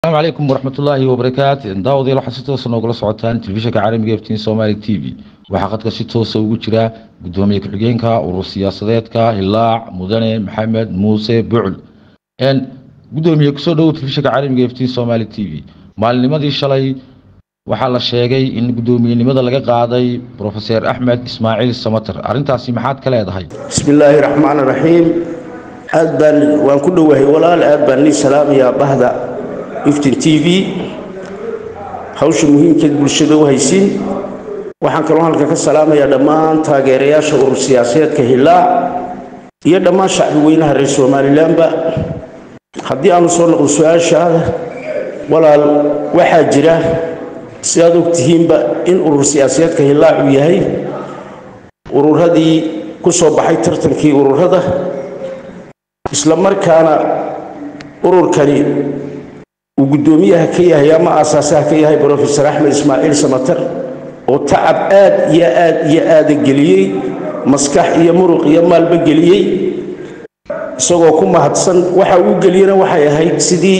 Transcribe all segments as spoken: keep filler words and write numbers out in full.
السلام عليكم ورحمة الله وبركاته. داود يلا حسيتو سنوغلا سعودان تلفزيونka caalamiga ee Somali T V waxa qadka si toos ah ugu jira gudoomiye ku-xigeenka urur siyaasadeedka Hilaac Mudane Maxamed Muuse Bucul een gudoomiye kusoo dhaw telefishinka caalamiga ee Somali T V maalnimadii shalay waxa la sheegay in gudoomiyenimada laga qaaday Professor Ahmed Ismail Samatar arintaasi maxaad ka leedahay? Bismillahir Rahmanir Rahim. Hadban waan ku dhawahay walaal aad baan ni salaam ya bahda iftin T V hawsha muhiimka bulshada u haysin waxaan kaloo halka ka salaamayaa dhammaan taageerayaasha urur siyaasadeedka Hilaac iyo dhammaan shacbi weynaha reer Soomaaliland ba haddii aanu soo noqdo su'aashaada walaal waxa jira sidaad ogtihiinba in urur siyaasadeedka Hilaac uu yahay ururadii ku soo baxay tartankii ururada isla markaana ururkani وقدوميها كيها يا ما أساسها كيها بروفيسور أحمد إسماعيل سمتر وتعب آد يا آد يا آد الجليي مسكح يا مرق يا مال بجليي سووا كم هتصن وحاول جلينا وحيا هاي سدي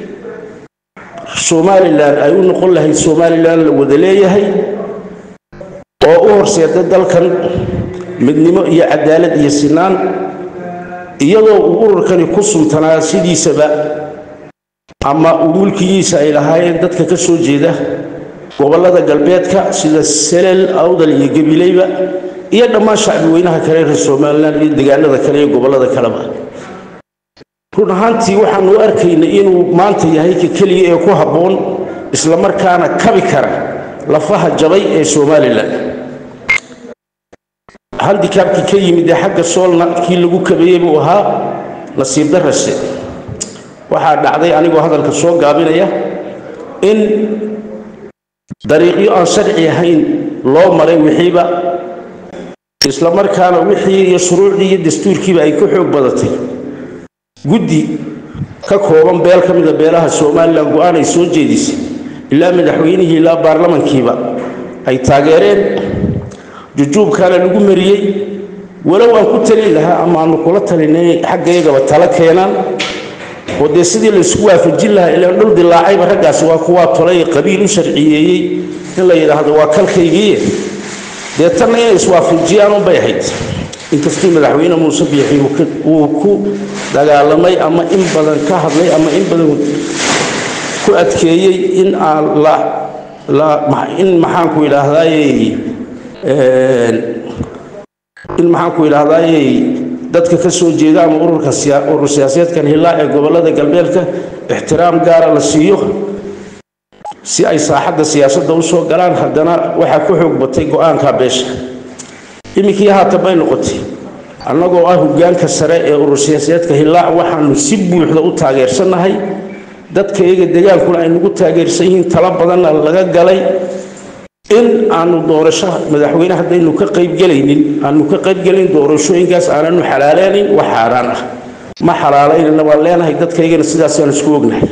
سومالي لان أيون نقول له سومالي لان ودلية هاي وأور سيادة دلكن من نما يا عدالة يا سنان يلا أور كان يقصم تناسيدي سبا أما أولكيس إلى هاي دتك كسر جيده وبلده قلبيتك سيد السلل أو ذا الجبلي بقى يدما شعب وينها كريه الصوماليين يدقنا ذا كريه وبلده كلامه كنا هانتي وحنا وأركين إنه ما أنت يهيك كلي يكوه بون إسلام كان كبكرة لفها جبي الصوماليين هندي كابك كي مدي حق الصولنا كي لجو كبيه وها نصيب درسه waxaa dhacday anigoo hadalka soo gaabinaya in dariiqyo aan sharci ahayn loo maray wixiiba isla markaana wixii iyo shuruucdii iyo dastuurkiiba ay ku xoog badatay guddi ka kooban beel ka mid ah beelaha Soomaaliland go'aan ay soo jeedisay ilaa madaxweynihii ilaa baarlamankiiba ay taageereen jujuubkana lagu mariyay walow aan ku talin lahaa ama aan kula talinay xaggayga tala keenan ودي سيدي الأسبوع في الجلة إلى نرد اللاعب رجع سواء قوات طلي قبيل شرعي إلا إذا هذا واكل خيجيه ده ترى أسبوع في الجيان وبيحيد إن تستيم الحوين موسبيحي وكد وكو ده على ما أما إن بدن كهر لي أما إن بدن كأت كي إن لا لا مع إن محاكو إلى هذا إن محاكو إلى هذا dadka ka soo jeeda ama ururka urur siyaasadeedkan Hilaac ee gobolada galbeedka ixtiraam gaar ah la siiyo si ay saaxadda siyaasadda u soo galaan haddana waxa ku xoog batay go'aanka beesha imikii haata bay noqotay annagoo ah hoggaanka sare ee urur siyaasadeedka Hilaac waxaanu si buuxda u taageersanahay dadka iyaga deegaankuna ay nagu taageersan yihiin tala badan laga galay in aanu doorasho madaxweynaha hadaynu ka qayb galaynin aanu ka qayb galin doorashooyinkaas aanu xalaaleenin wax xaraan ah ma xalaalayna waa leenahay dadkaygana sidaas aan isku ognahay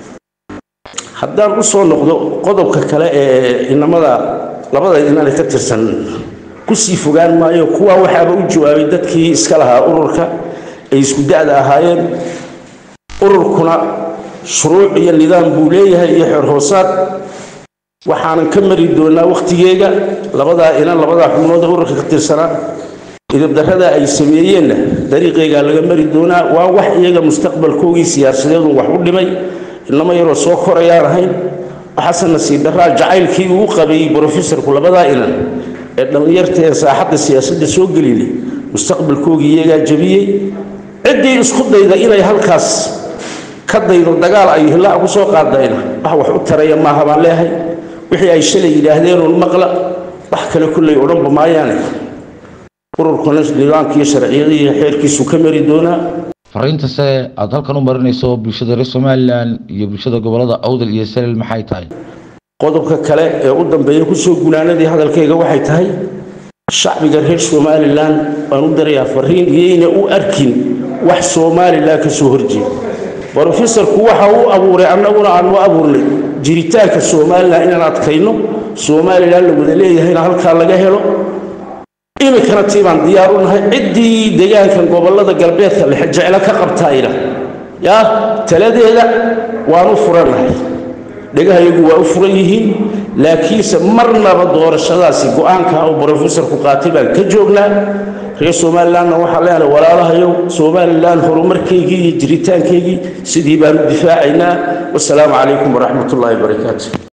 haddaan u soo noqdo qodobka kale ee inamada labada inaan ka tirsan ku sii fogaan maayo kuwa waxaaba u jawaabay dadkii iska lahaa ururka ay isku da'da ahaayeen ururkuna shuruuc iyo nidaam buu leeyahay iyo xeer hoosaad waxaan ka mari doonaa waqtigeega labada inaan labada xubnood ururka ka tirsanaa idab darrada ay sameeyeen dariiqeega laga mari doonaa waa wax iyaga mustaqbalkoogii siyaasadeed wax u dhimay inama yaro soo korayaan ahayn xasan nasiib darra jacaylkii uu qabay professorku labada inan ee dhalinyarta ee saaxadda siyaasadda soo galiyay mustaqbalkoogii iyaga jabiyay cidii isku dayda inay halkaas ka daydo dagaal ay Hilaac ku soo qaadayna wax wax u taraya ma habaan leeyahay wixii ay shalay yiraahdeen oo maqla wax kale kulay oran bamaayaan ururkuna nidaamka iyo sharciyada iyo xeerkiisu ka mari doona fariinta see aad halkan u marinayso bulshada reer Soomaaliland iyo bulshada gobolada Awdal iyo Salel maxay tahay qodobka kale ee u dambeeyay ku soo gunaanadii hadalkayga waxay tahay shacbiga reer Soomaaliland aan u darayaa fariin iyayna u arkin wax Soomaaliland ka soo horjeedo professorku waxa uu abuuray annaguna aan u abuurnay jiritaanka Soomaaliland inaan adkayno Soomaaliland lagu leeyahay halka laga helo imikana tiibaan diyaar u nahay cidii deegaanka gobolada galbeedka la jecel ka qabtaayna ya taladeeda waanu furanahay dhagahayagu waa u furan yihiin laakiinse marnaba doorashadaasi go'aanka uu professorku qaatay baan ka joognaa reer Somalilandna waxa leeyahay walaalahayow Somaliland horumarkeygii iyo jiritaankeygii sidii baan u difaacaynaa wassalaamu calaykum waraxmatullaahi wabarakaatuh